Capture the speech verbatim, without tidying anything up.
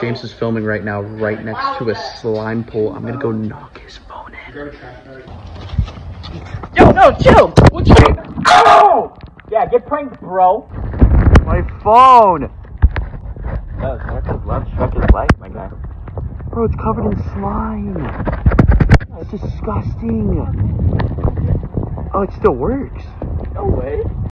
James is filming right now, right next to a slime pool. I'm gonna go knock his phone in. Yo, no, chill! What's your... Oh! Yeah, get pranked, bro. My phone! Oh, Shrek love Shrek is life, my guy. Bro, it's covered in slime. That's disgusting. Oh, it still works. No way.